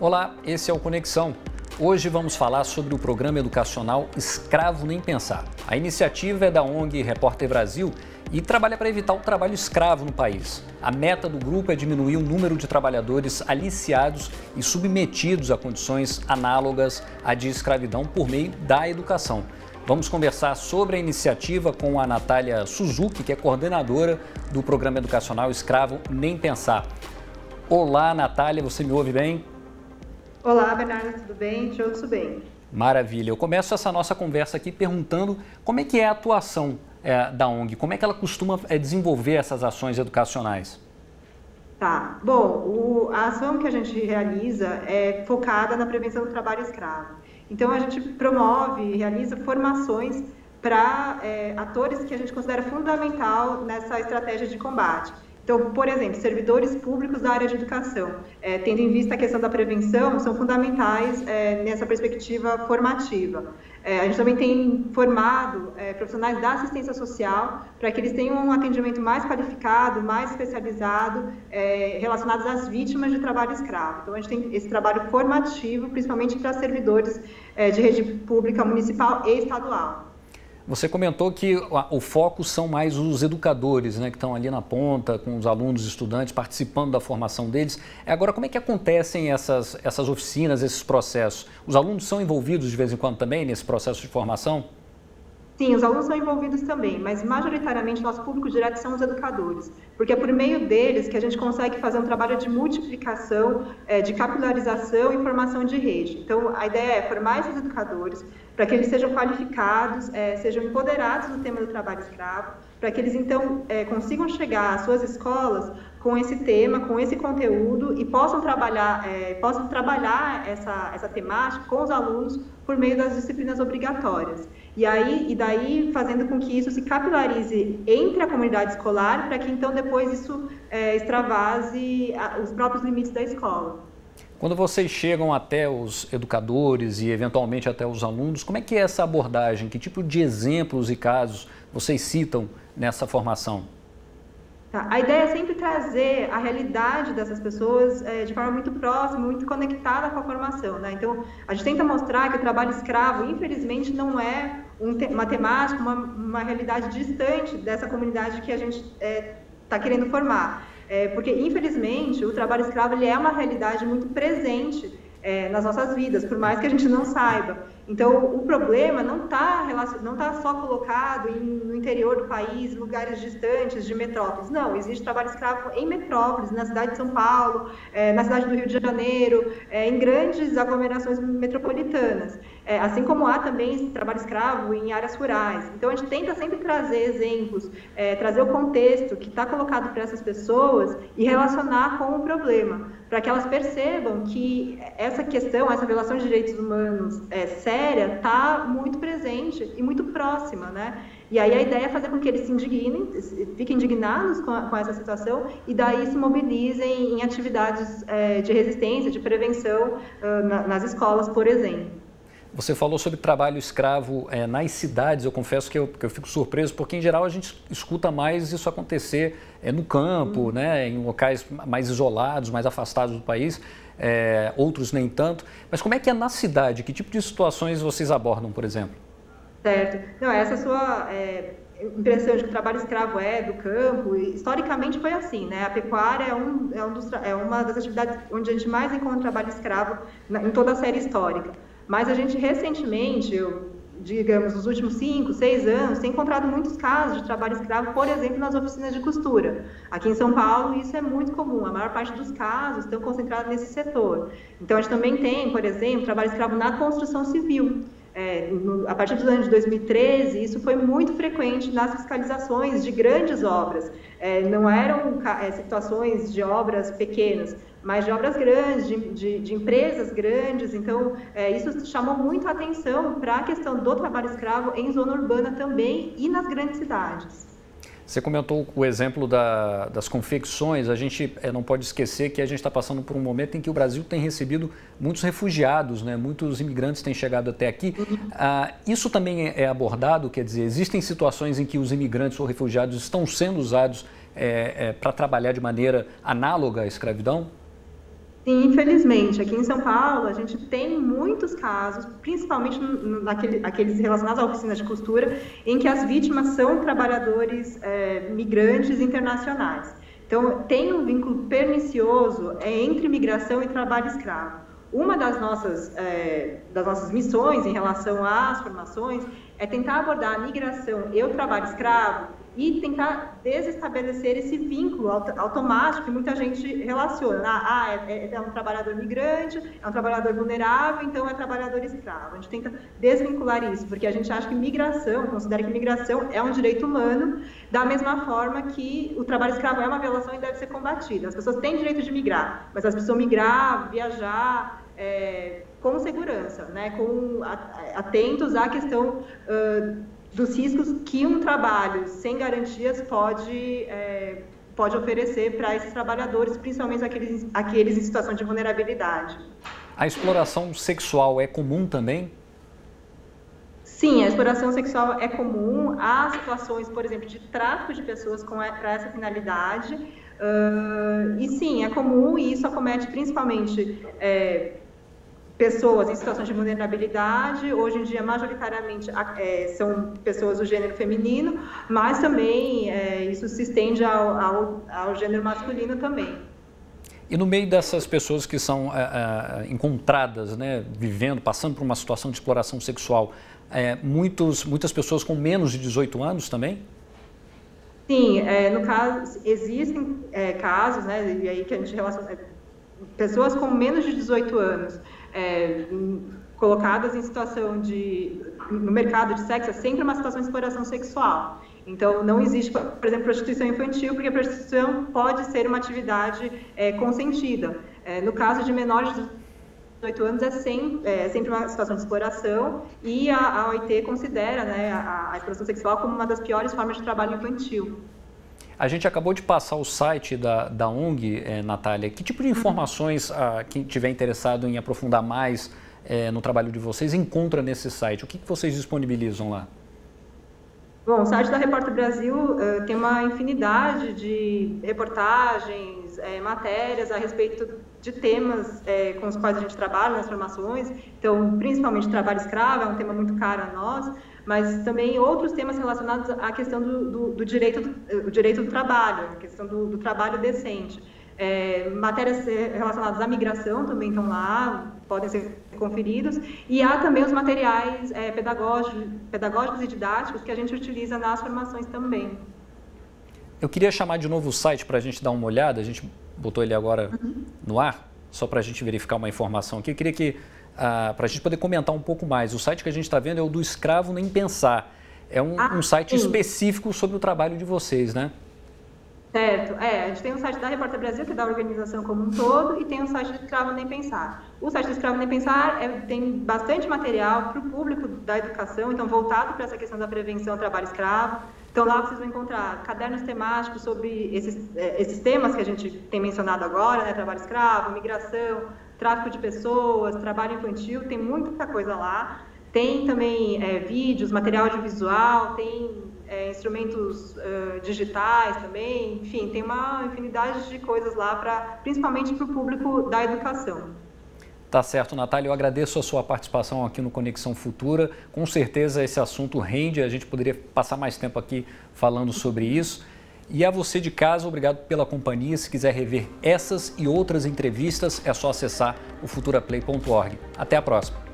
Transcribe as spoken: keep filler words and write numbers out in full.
Olá, esse é o Conexão. Hoje vamos falar sobre o programa educacional Escravo Nem Pensar. A iniciativa é da O N G Repórter Brasil e trabalha para evitar o trabalho escravo no país. A meta do grupo é diminuir o número de trabalhadores aliciados e submetidos a condições análogas à de escravidão por meio da educação. Vamos conversar sobre a iniciativa com a Natália Suzuki, que é coordenadora do programa educacional Escravo Nem Pensar. Olá, Natália, você me ouve bem? Olá, Bernardo, tudo bem? Te ouço bem. Maravilha. Eu começo essa nossa conversa aqui perguntando como é que é a atuação é, da O N G, como é que ela costuma é, desenvolver essas ações educacionais? Tá. Bom, o, a ação que a gente realiza é focada na prevenção do trabalho escravo. Então, a gente promove e realiza formações para é, atores que a gente considera fundamental nessa estratégia de combate. Então, por exemplo, servidores públicos da área de educação, é, tendo em vista a questão da prevenção, são fundamentais é, nessa perspectiva formativa. É, a gente também tem formado é, profissionais da assistência social para que eles tenham um atendimento mais qualificado, mais especializado, é, relacionados às vítimas de trabalho escravo. Então, a gente tem esse trabalho formativo, principalmente para servidores é, de rede pública municipal e estadual. Você comentou que o foco são mais os educadores, né, que estão ali na ponta, com os alunos, estudantes, participando da formação deles. Agora, como é que acontecem essas, essas oficinas, esses processos? Os alunos são envolvidos de vez em quando também nesse processo de formação? Sim, os alunos são envolvidos também, mas majoritariamente nosso público direto são os educadores, porque é por meio deles que a gente consegue fazer um trabalho de multiplicação, de capilarização e formação de rede. Então, a ideia é formar esses educadores para que eles sejam qualificados, sejam empoderados no tema do trabalho escravo, para que eles, então, consigam chegar às suas escolas com esse tema, com esse conteúdo e possam trabalhar, possam trabalhar essa, essa temática com os alunos por meio das disciplinas obrigatórias. E, aí, e daí fazendo com que isso se capilarize entre a comunidade escolar, para que então depois isso é, extravase a, os próprios limites da escola. Quando vocês chegam até os educadores e eventualmente até os alunos, como é que é essa abordagem? Que tipo de exemplos e casos vocês citam nessa formação? Tá. A ideia é sempre trazer a realidade dessas pessoas é, de forma muito próxima, muito conectada com a formação, né? Então, a gente tenta mostrar que o trabalho escravo, infelizmente, não é um te uma temática, uma, uma realidade distante dessa comunidade que a gente está é, querendo formar. É, porque, infelizmente, o trabalho escravo ele é uma realidade muito presente é, nas nossas vidas, por mais que a gente não saiba. Então, o problema não está não tá só colocado em, no interior do país, lugares distantes de metrópoles. Não, existe trabalho escravo em metrópoles, na cidade de São Paulo, é, na cidade do Rio de Janeiro, é, em grandes aglomerações metropolitanas. É, assim como há também trabalho escravo em áreas rurais. Então, a gente tenta sempre trazer exemplos, é, trazer o contexto que está colocado para essas pessoas e relacionar com o problema, para que elas percebam que essa questão, essa violação de direitos humanos é, séria, está muito presente e muito próxima, né? E aí a ideia é fazer com que eles se indignem, fiquem indignados com, a, com essa situação e daí se mobilizem em atividades é, de resistência, de prevenção uh, na, nas escolas, por exemplo. Você falou sobre trabalho escravo é, nas cidades. Eu confesso que eu, que eu fico surpreso, porque em geral a gente escuta mais isso acontecer é, no campo, hum. né, em locais mais isolados, mais afastados do país, é, outros nem tanto. Mas como é que é na cidade? Que tipo de situações vocês abordam, por exemplo? Certo. Não, essa sua é, impressão de que o trabalho escravo é do campo, historicamente foi assim, né? A pecuária é, um, é, um dos, é uma das atividades onde a gente mais encontra trabalho escravo na, em toda a série histórica. Mas a gente recentemente, eu, digamos, nos últimos cinco, seis anos, tem encontrado muitos casos de trabalho escravo, por exemplo, nas oficinas de costura. Aqui em São Paulo, isso é muito comum. A maior parte dos casos estão concentrados nesse setor. Então, a gente também tem, por exemplo, trabalho escravo na construção civil. É, no, a partir dos anos de dois mil e treze, isso foi muito frequente nas fiscalizações de grandes obras. É, não eram é, situações de obras pequenas, mas de obras grandes, de, de, de empresas grandes. Então, é, isso chamou muito a atenção para a questão do trabalho escravo em zona urbana também e nas grandes cidades. Você comentou o exemplo da, das confecções. A gente é, não pode esquecer que a gente está passando por um momento em que o Brasil tem recebido muitos refugiados, né? Muitos imigrantes têm chegado até aqui. Uhum. Ah, isso também é abordado, quer dizer, existem situações em que os imigrantes ou refugiados estão sendo usados é, é, para trabalhar de maneira análoga à escravidão? Sim, infelizmente, aqui em São Paulo a gente tem muitos casos, principalmente naquele, aqueles relacionados à oficina de costura, em que as vítimas são trabalhadores é, migrantes internacionais. Então, tem um vínculo pernicioso entre migração e trabalho escravo. Uma das nossas, é, das nossas missões em relação às formações é tentar abordar a migração e o trabalho escravo e tentar desestabelecer esse vínculo automático que muita gente relaciona. Ah, é, é um trabalhador migrante, é um trabalhador vulnerável, então é trabalhador escravo. A gente tenta desvincular isso, porque a gente acha que migração, considera que migração é um direito humano, da mesma forma que o trabalho escravo é uma violação e deve ser combatida. As pessoas têm direito de migrar, mas elas precisam migrar, viajar, é, com segurança, né? Com, atentos à questão uh, dos riscos que um trabalho sem garantias pode, é, pode oferecer para esses trabalhadores, principalmente aqueles, aqueles em situação de vulnerabilidade. A exploração sexual é comum também? Sim, a exploração sexual é comum. Há situações, por exemplo, de tráfico de pessoas para essa finalidade. Uh, e sim, é comum e isso acomete principalmente é, pessoas em situações de vulnerabilidade. Hoje em dia, majoritariamente, é, são pessoas do gênero feminino, mas também é, isso se estende ao, ao, ao gênero masculino também. E no meio dessas pessoas que são é, é, encontradas, né, vivendo, passando por uma situação de exploração sexual, é, muitos, muitas pessoas com menos de dezoito anos também? Sim, é, no caso, existem é, casos, né, e aí que a gente relaciona, pessoas com menos de dezoito anos, É, colocadas em situação de, no mercado de sexo, é sempre uma situação de exploração sexual. Então, não existe, por exemplo, prostituição infantil, porque a prostituição pode ser uma atividade é, consentida. É, no caso de menores de dezoito anos, é sempre, é sempre uma situação de exploração e a, a O I T considera, né, a, a exploração sexual como uma das piores formas de trabalho infantil. A gente acabou de passar o site da, da O N G, eh, Natália. Que tipo de informações, ah, quem estiver interessado em aprofundar mais eh, no trabalho de vocês, encontra nesse site? O que, que vocês disponibilizam lá? Bom, o site da Repórter Brasil uh, tem uma infinidade de reportagens, eh, matérias a respeito de temas eh, com os quais a gente trabalha nas formações. Então, principalmente trabalho escravo, é um tema muito caro a nós, mas também outros temas relacionados à questão do, do, do, direito, do, do direito do trabalho, a questão do, do trabalho decente. É, matérias relacionadas à migração também estão lá, podem ser conferidos, e há também os materiais é, pedagógicos, pedagógicos e didáticos que a gente utiliza nas formações também. Eu queria chamar de novo o site para a gente dar uma olhada, a gente botou ele agora uhum. no ar, só para a gente verificar uma informação aqui. Eu queria que, ah, para a gente poder comentar um pouco mais, o site que a gente está vendo é o do Escravo Nem Pensar. É um, ah, um site sim. específico sobre o trabalho de vocês, né? Certo, é, a gente tem o site da Repórter Brasil, que é da organização como um todo, e tem o site do Escravo Nem Pensar. O site do Escravo Nem Pensar é, tem bastante material para o público da educação, então voltado para essa questão da prevenção ao trabalho escravo. Então lá vocês vão encontrar cadernos temáticos sobre esses, esses temas que a gente tem mencionado agora, né, trabalho escravo, migração, tráfico de pessoas, trabalho infantil, tem muita coisa lá. Tem também é, vídeos, material audiovisual, tem é, instrumentos uh, digitais também, enfim, tem uma infinidade de coisas lá, pra, principalmente para o público da educação. Tá certo, Natália, eu agradeço a sua participação aqui no Conexão Futura. Com certeza esse assunto rende, a gente poderia passar mais tempo aqui falando sobre isso. E a você de casa, obrigado pela companhia. Se quiser rever essas e outras entrevistas, é só acessar o futuraplay ponto org. Até a próxima.